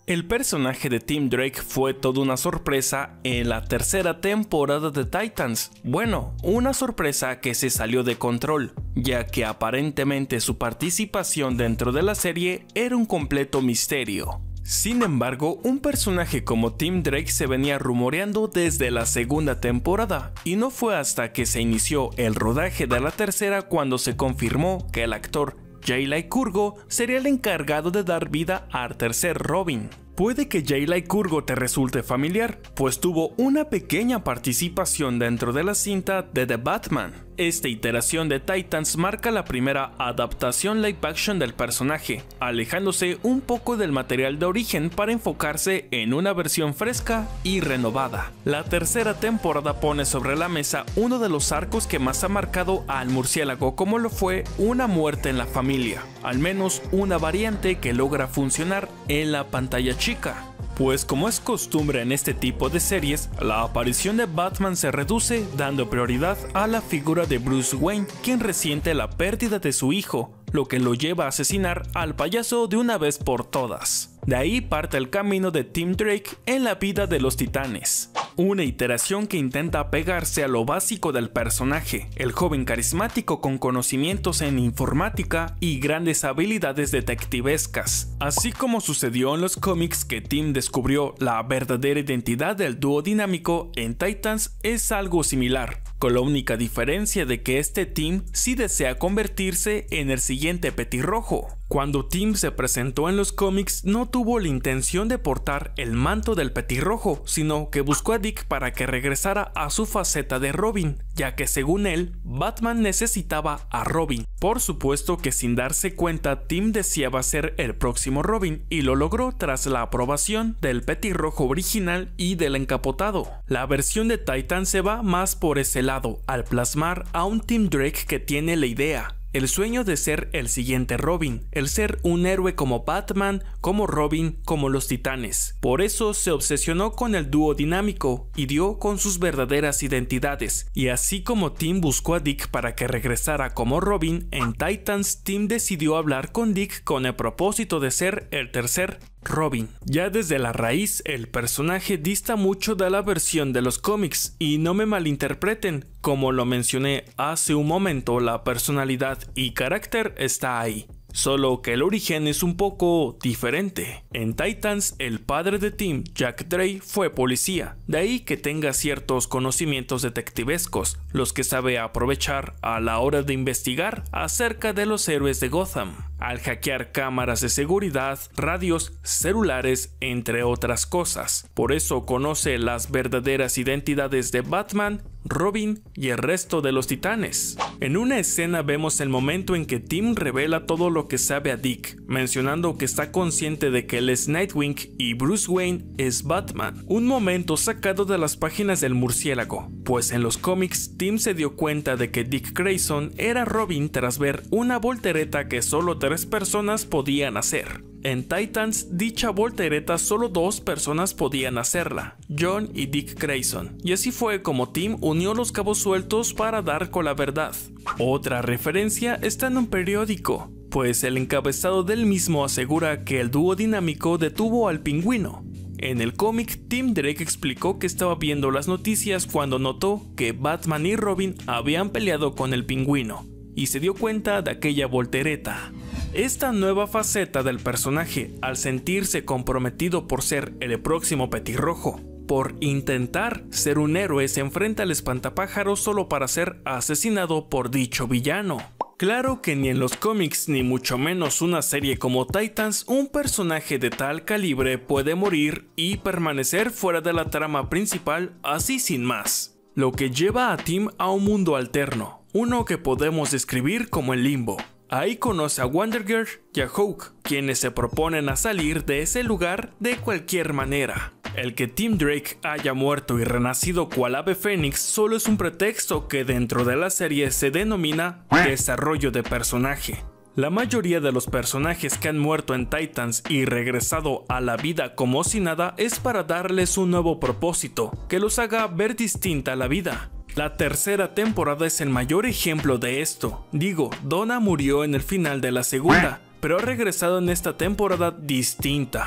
El personaje de Tim Drake fue toda una sorpresa en la tercera temporada de Titans. Bueno, una sorpresa que se salió de control, ya que aparentemente su participación dentro de la serie era un completo misterio. Sin embargo, un personaje como Tim Drake se venía rumoreando desde la segunda temporada, y no fue hasta que se inició el rodaje de la tercera cuando se confirmó que el actor Jay Lycurgo sería el encargado de dar vida al tercer Robin. Puede que Jay Lycurgo te resulte familiar, pues tuvo una pequeña participación dentro de la cinta de The Batman. Esta iteración de Titans marca la primera adaptación live action del personaje, alejándose un poco del material de origen para enfocarse en una versión fresca y renovada. La tercera temporada pone sobre la mesa uno de los arcos que más ha marcado al murciélago, como lo fue Una muerte en la familia, al menos una variante que logra funcionar en la pantalla chica. Pues como es costumbre en este tipo de series, la aparición de Batman se reduce dando prioridad a la figura de Bruce Wayne, quien resiente la pérdida de su hijo, lo que lo lleva a asesinar al payaso de una vez por todas. De ahí parte el camino de Tim Drake en la vida de los Titanes. Una iteración que intenta apegarse a lo básico del personaje, el joven carismático con conocimientos en informática y grandes habilidades detectivescas. Así como sucedió en los cómics que Tim descubrió la verdadera identidad del dúo dinámico, en Titans es algo similar, con la única diferencia de que este Tim sí desea convertirse en el siguiente Petirrojo. Cuando Tim se presentó en los cómics no tuvo la intención de portar el manto del Petirrojo, sino que buscó a Dick para que regresara a su faceta de Robin, ya que según él, Batman necesitaba a Robin. Por supuesto que sin darse cuenta, Tim deseaba ser el próximo Robin y lo logró tras la aprobación del Petirrojo original y del encapotado. La versión de Titan se va más por ese lado, al plasmar a un Tim Drake que tiene la idea, el sueño de ser el siguiente Robin, el ser un héroe como Batman, como Robin, como los Titanes. Por eso se obsesionó con el dúo dinámico y dio con sus verdaderas identidades. Y así como Tim buscó a Dick para que regresara como Robin, en Titans Tim decidió hablar con Dick con el propósito de ser el tercer Robin. Ya desde la raíz, el personaje dista mucho de la versión de los cómics, y no me malinterpreten, como lo mencioné hace un momento, la personalidad y carácter está ahí, solo que el origen es un poco diferente. En Titans, el padre de Tim, Jack Drake, fue policía, de ahí que tenga ciertos conocimientos detectivescos, los que sabe aprovechar a la hora de investigar acerca de los héroes de Gotham, al hackear cámaras de seguridad, radios, celulares, entre otras cosas. Por eso conoce las verdaderas identidades de Batman, Robin y el resto de los Titanes. En una escena vemos el momento en que Tim revela todo lo que sabe a Dick, mencionando que está consciente de que él es Nightwing y Bruce Wayne es Batman. Un momento sacado de las páginas del murciélago, pues en los cómics Tim se dio cuenta de que Dick Grayson era Robin tras ver una voltereta que solo 3 personas podían hacer. En Titans, dicha voltereta solo 2 personas podían hacerla, John y Dick Grayson, y así fue como Tim unió los cabos sueltos para dar con la verdad. Otra referencia está en un periódico, pues el encabezado del mismo asegura que el dúo dinámico detuvo al Pingüino. En el cómic, Tim Drake explicó que estaba viendo las noticias cuando notó que Batman y Robin habían peleado con el Pingüino, y se dio cuenta de aquella voltereta. Esta nueva faceta del personaje, al sentirse comprometido por ser el próximo Petirrojo, por intentar ser un héroe, se enfrenta al espantapájaros solo para ser asesinado por dicho villano. Claro que ni en los cómics ni mucho menos una serie como Titans un personaje de tal calibre puede morir y permanecer fuera de la trama principal así sin más, lo que lleva a Tim a un mundo alterno, uno que podemos describir como el limbo. Ahí conoce a Wonder Girl y a Hawk, quienes se proponen a salir de ese lugar de cualquier manera. El que Tim Drake haya muerto y renacido cual ave fénix solo es un pretexto que dentro de la serie se denomina desarrollo de personaje. La mayoría de los personajes que han muerto en Titans y regresado a la vida como si nada es para darles un nuevo propósito, que los haga ver distinta la vida. La tercera temporada es el mayor ejemplo de esto. Digo, Donna murió en el final de la segunda, pero ha regresado en esta temporada distinta.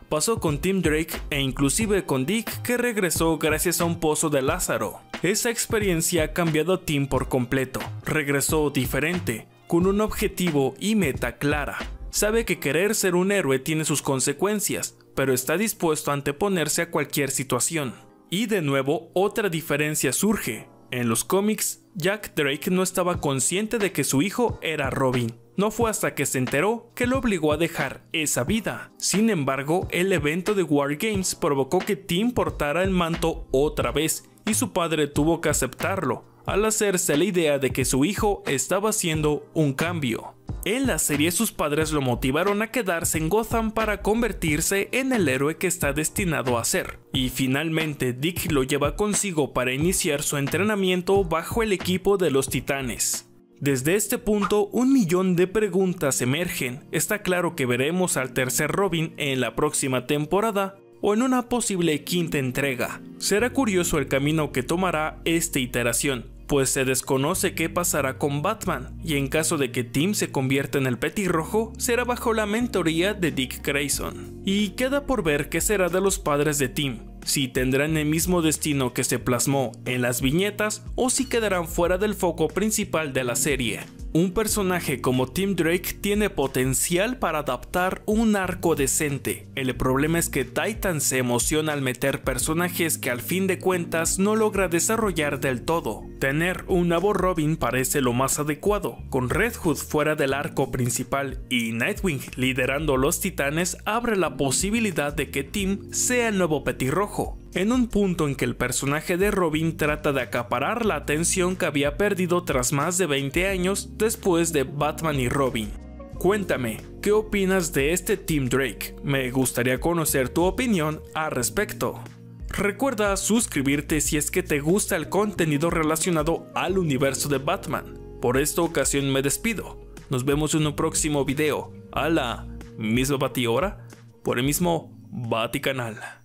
pasó con Tim Drake e inclusive con Dick, que regresó gracias a un pozo de Lázaro. Esa experiencia ha cambiado a Tim por completo. Regresó diferente, con un objetivo y meta clara. Sabe que querer ser un héroe tiene sus consecuencias, pero está dispuesto a anteponerse a cualquier situación. Y de nuevo, otra diferencia surge. En los cómics, Jack Drake no estaba consciente de que su hijo era Robin. No fue hasta que se enteró que lo obligó a dejar esa vida. Sin embargo, el evento de War Games provocó que Tim portara el manto otra vez, y su padre tuvo que aceptarlo, al hacerse la idea de que su hijo estaba haciendo un cambio. En la serie, sus padres lo motivaron a quedarse en Gotham para convertirse en el héroe que está destinado a ser. Y finalmente, Dick lo lleva consigo para iniciar su entrenamiento bajo el equipo de los Titanes. Desde este punto, 1.000.000 de preguntas emergen. Está claro que veremos al tercer Robin en la próxima temporada o en una posible quinta entrega. Será curioso el camino que tomará esta iteración, pues se desconoce qué pasará con Batman, y en caso de que Tim se convierta en el Petirrojo, será bajo la mentoría de Dick Grayson. Y queda por ver qué será de los padres de Tim, si tendrán el mismo destino que se plasmó en las viñetas o si quedarán fuera del foco principal de la serie. Un personaje como Tim Drake tiene potencial para adaptar un arco decente. El problema es que Titans se emociona al meter personajes que al fin de cuentas no logra desarrollar del todo. Tener un nuevo Robin parece lo más adecuado, con Red Hood fuera del arco principal y Nightwing liderando los Titanes abre la posibilidad de que Tim sea el nuevo Petirrojo, en un punto en que el personaje de Robin trata de acaparar la atención que había perdido tras más de 20 años después de Batman y Robin. Cuéntame, ¿qué opinas de este Tim Drake? Me gustaría conocer tu opinión al respecto. Recuerda suscribirte si es que te gusta el contenido relacionado al universo de Batman. Por esta ocasión me despido. Nos vemos en un próximo video, a la misma batihora, por el mismo Baticanal.